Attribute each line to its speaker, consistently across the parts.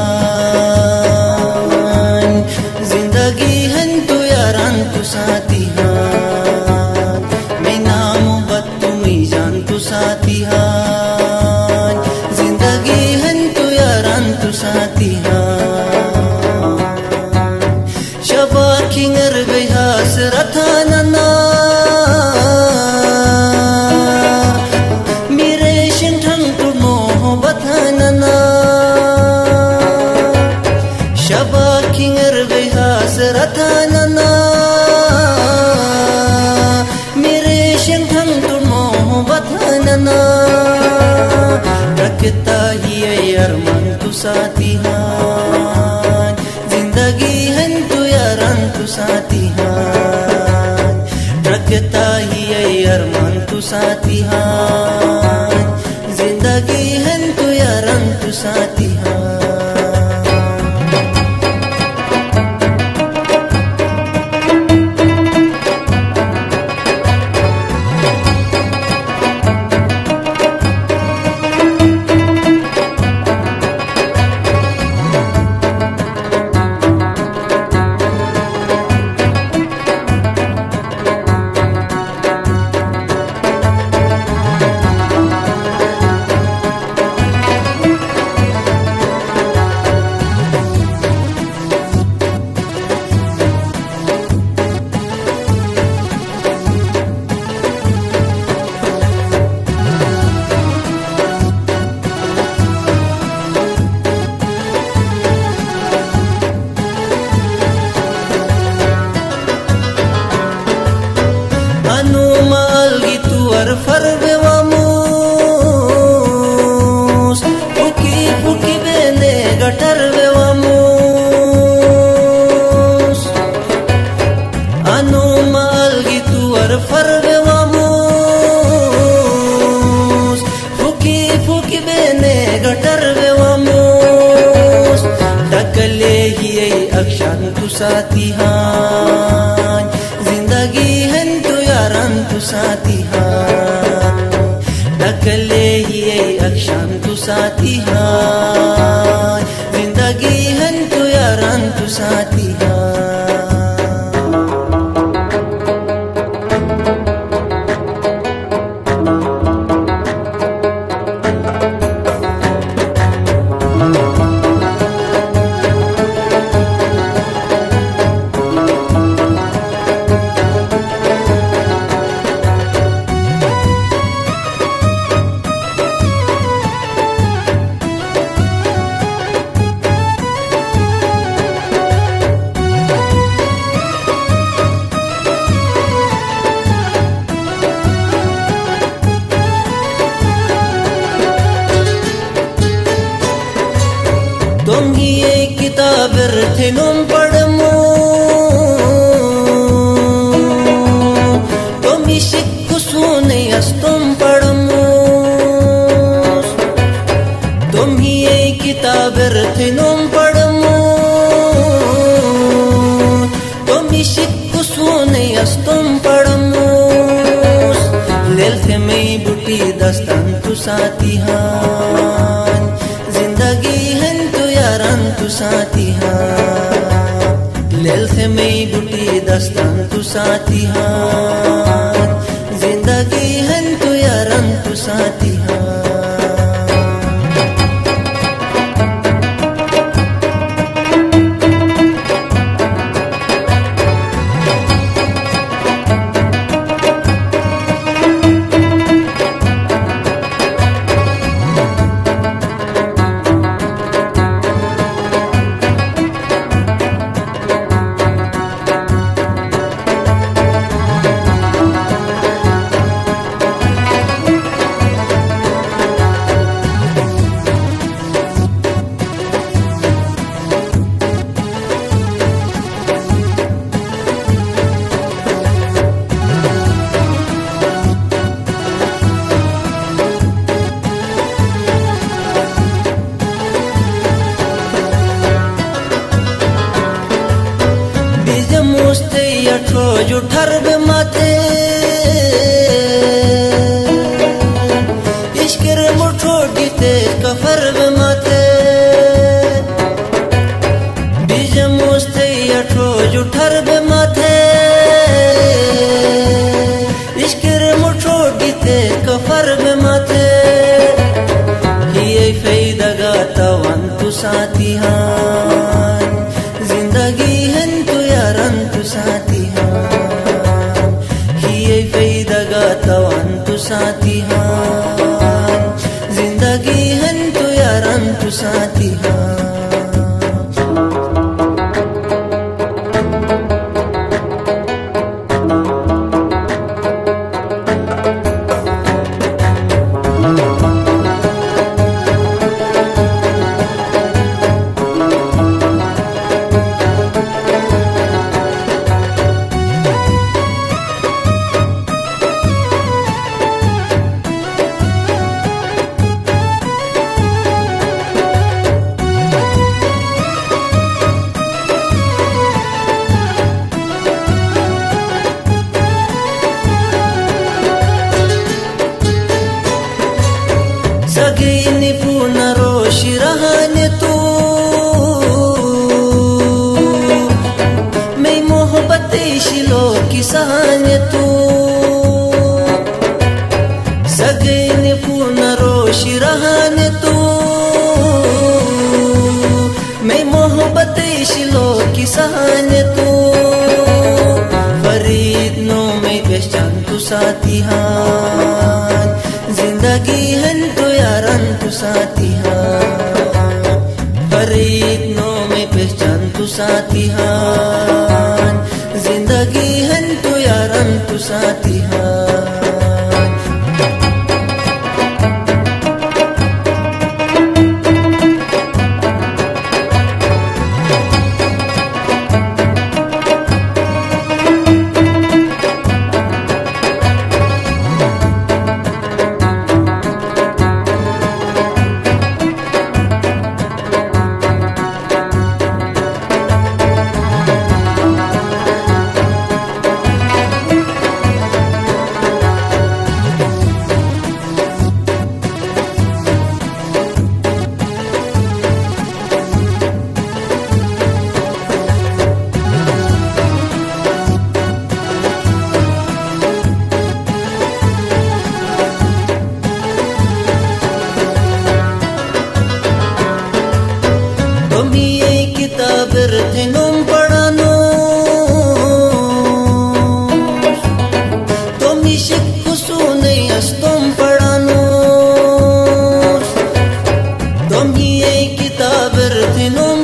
Speaker 1: जिंदगी हन तू यारान तू साथी हान मैं नाम बत तुम्ही जान तू साथी हान जिंदगी हन तू यारान तू साथी हान शबा खिंगर बेहास रथानना मेरे शिंठन तू मोहब्बत नना शबा खिंगर बेहास रथानना मेरे शिंठन तू मोहब्बत नना रखता ही अरमान तू साथी हान जिंदगी हन तू यारान तू साथी हान रखता ही अरमान तू साथी हान जिंदगी हन तू यारान तू साथी हान फरवे वामूस फुकी फुकी बेने गटरवे वामूस अनुमाल गितुअर फरवे वामूस फुकी फुकी बेने गटरवे वामूस टकले ही अक्षान तू साथी हान जिंदगी हन तू यारान तू साथी हान टकले ही अक्षान तू साथी हान जिंदगी हन तू यारान तू साथी हान तुम ही एक किताब थे नुम पढ़मो तुम ही शिक सुने अस तुम पढ़मो तुम ही एक किताब थे नुम पढ़मो तुम ही शिक सुने अस तुम पढ़मो लेल थे मई बुटी दस्तान तू साथी हान जिंदगी हन तू यारान तू साथी हान लेल थे मई बुटी दस्तान तू साथी हान जिंदगी हन तू यारान तू साथी हान जो ठरब माथे इश्कर मुठो गीते कफरब माथे साथी हान जिंदगी हन तु यारन तु साथी हान हिये फैदगा तवान तु साथी हान जिंदगी हन तु यारन तु साथी हान सगळी पुनरोशी रहने तू मैं मोहब्बत शिलो की सहने तू सगळी पुनरोशी रहने तू मैं मोहब्बत शिलो की सहने तू फरीद नो मैं पहचान तू साथी हान जिंदगी हन तु यारन तु साथी हान फरीद नो में पहचान तु साथी हान जिंदगी हन तु यारन तु साथी हान Bertenum padanos Tomi shikkusune astom padanos Tomi ei kitab bertenum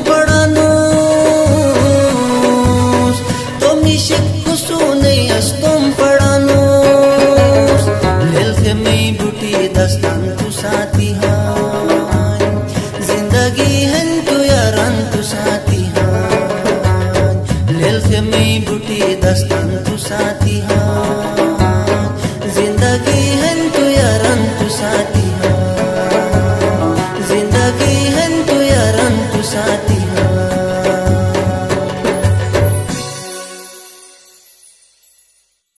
Speaker 1: padanos Tomi shikkusune astom padanos Lelke mei buti dastan tu sathi haan Zindagi hai tu yaran tu sathi में बुटी दस्तान तु साथी हाँ जिंदगी है तु यारन तु साथी